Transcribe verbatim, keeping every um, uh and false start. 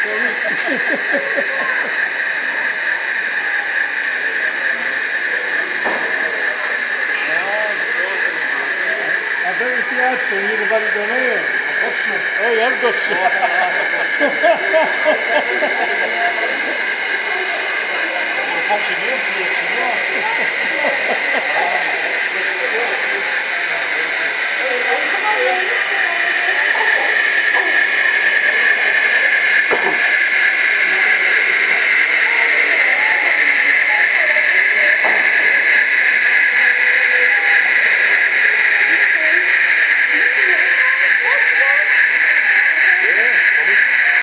I bet if you had some, you'd have had it done here. I've got some. Oh, you have got some.